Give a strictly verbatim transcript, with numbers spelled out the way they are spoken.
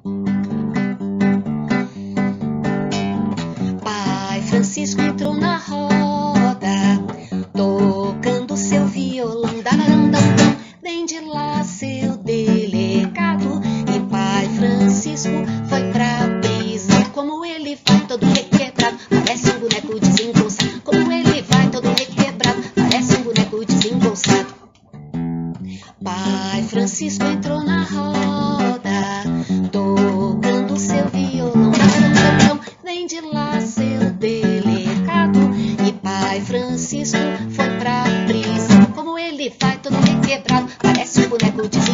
Pai Francisco entrou na roda, tocando seu violão, dararandão, vem de lá seu delegado. E Pai Francisco foi pra brisa, como ele vai todo requebrado, parece um boneco desengonçado. Como ele vai todo requebrado, parece um boneco desengonçado. Pai Francisco entrou na roda, tocando seu violão, dararandão, vem de lá seu delegado. E Pai Francisco foi pra brisa, como ele vai todo requebrado, parece um boneco desengonçado.